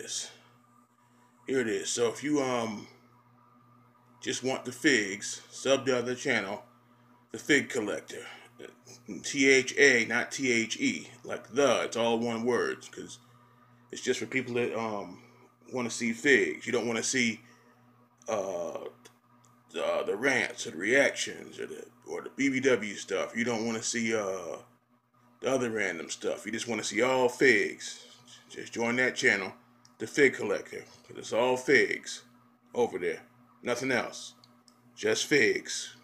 is. Here it is. So if you just want the figs, sub the other channel, the Fig Collector. THA, not THE. Like the, it's all one word, because it's just for people that want to see figs. You don't want to see uh, the rants or the reactions or the BBW stuff. You don't want to see the other random stuff. You just want to see all figs. Just join that channel, the Fig Collector, because it's all figs over there. Nothing else. Just figs.